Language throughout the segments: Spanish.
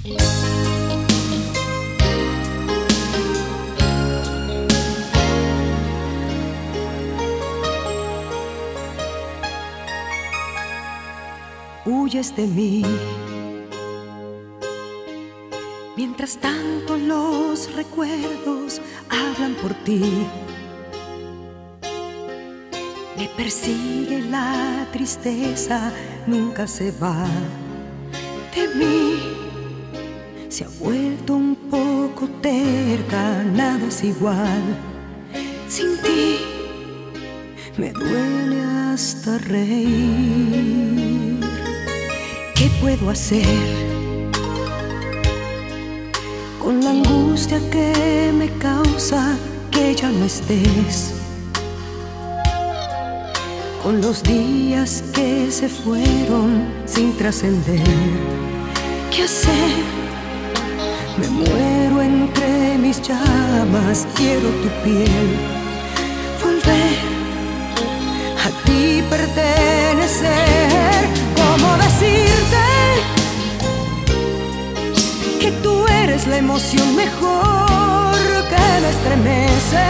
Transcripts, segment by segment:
Huyes de mí. Mientras tanto los recuerdos hablan por ti. Me persigue la tristeza, nunca se va de mí. Se ha vuelto un poco terca, nada es igual. Sin ti me duele hasta reír. ¿Qué puedo hacer con la angustia que me causa que ya no estés? Con los días que se fueron sin trascender. ¿Qué hacer? Me muero entre mis llamas, quiero tu piel. Volver a ti pertenecer. ¿Cómo decirte que tú eres la emoción mejor que me estremece?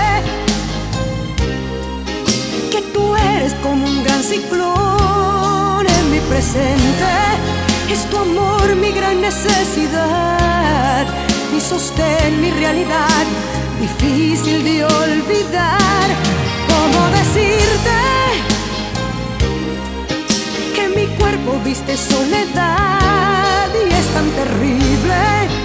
Que tú eres como un gran ciclón en mi presente. Es tu amor mi gran necesidad, mi sostén, mi realidad, difícil de olvidar. ¿Cómo decirte que mi cuerpo viste soledad y es tan terrible?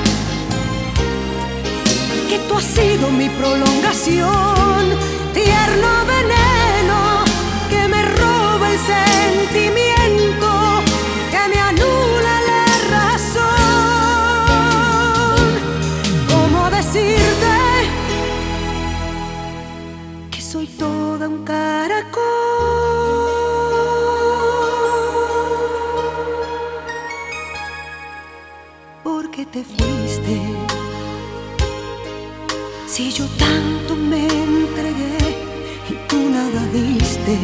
Que tú has sido mi prolongación, tierno veneno que me roba el sentimiento, que me anula la razón. ¿Cómo decirte que soy toda un caracol? Porque te fuiste. Si yo tanto me entregué y tú nada diste,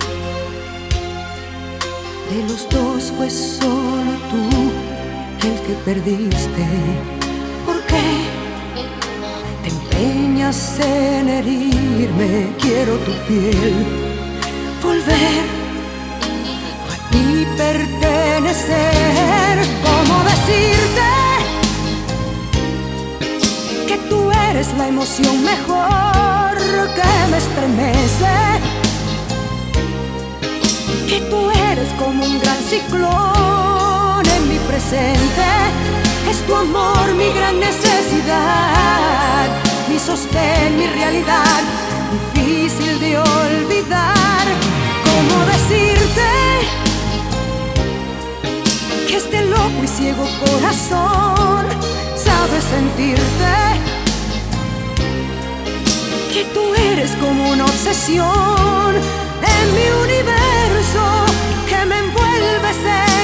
de los dos fue solo tú el que perdiste. ¿Por qué te empeñas en herirme? Quiero tu piel. Volver a ti pertenecer. ¿Cómo decirte que tú eres la emoción mejor que me estremece? Que tú eres como un gran ciclón en mi presente. Es tu amor mi gran necesidad, mi sostén, mi realidad, difícil de olvidar. ¿Cómo decirte que este loco y ciego corazón sabe sentirte? Que tú eres como una obsesión en mi universo, que me envuelves